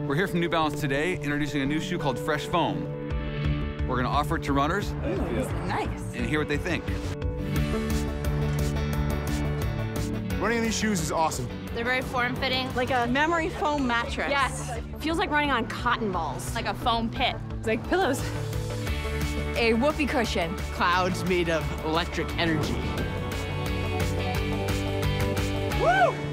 We're here from New Balance today, introducing a new shoe called Fresh Foam. We're gonna offer it to runners. Ooh, nice. And hear what they think. Running in these shoes is awesome. They're very form-fitting. Like a memory foam mattress. Yes. Feels like running on cotton balls. Like a foam pit. It's like pillows. A whoopee cushion. Clouds made of electric energy. Woo!